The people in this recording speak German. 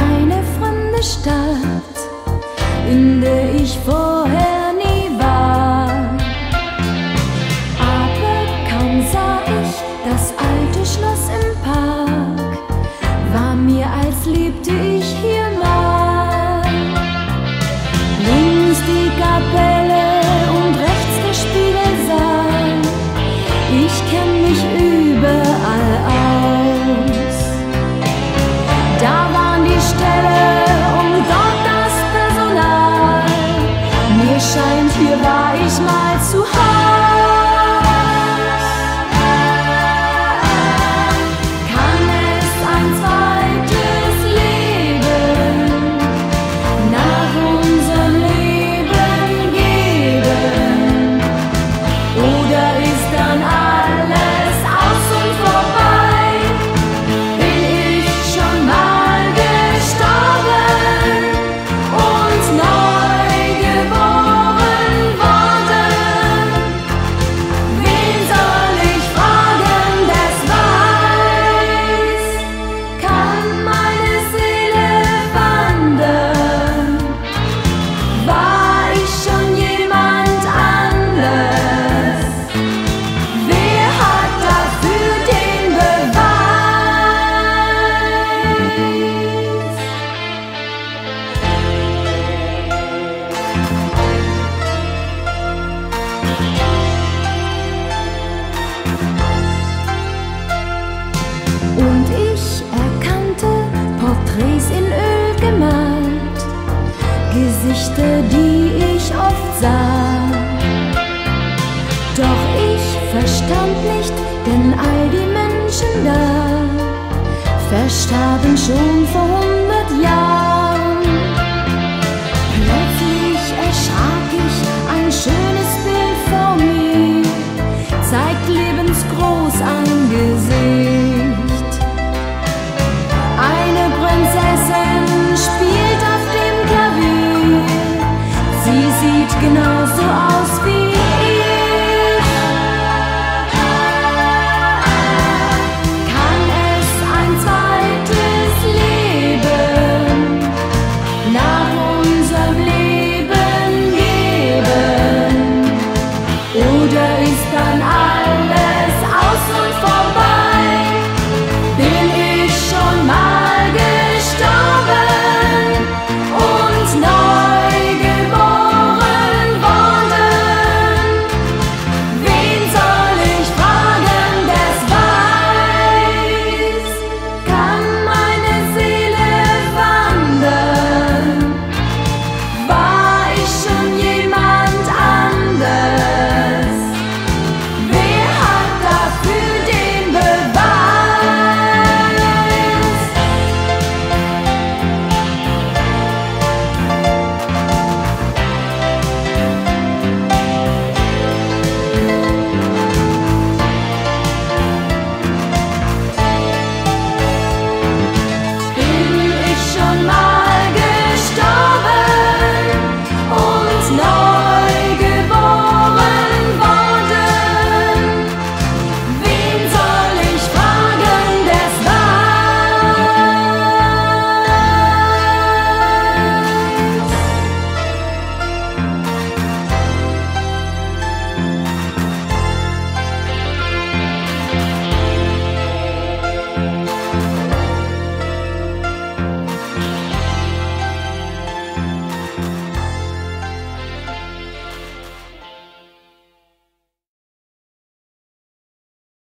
eine fremde Stadt, in der ich vorher nie war. Aber kaum sah ich das alte Schloss im Park, war mir, als lebte ich hier mal. Links die Kapelle und rechts der Spiegelsaal, ich kenn mich überall aus. Da waren die Ställe und dort das Personal, mir scheint, hier war ich mal zu Haus. Kann es ein zweites Leben nach unserem Leben geben? Oder ist dann alles aus und vorbei? Bin ich schon mal gestorben und neu geboren worden? Wen soll ich fragen, der's weiß? Kann meine Seele wandern? War ich schon jemand anders? Wer hat dafür den Beweis? Und ich erkannte Porträts in Öl gemalt, Gesichter, die ich oft sah. Doch ich verstand nicht, denn all die Menschen da verstarben schon vor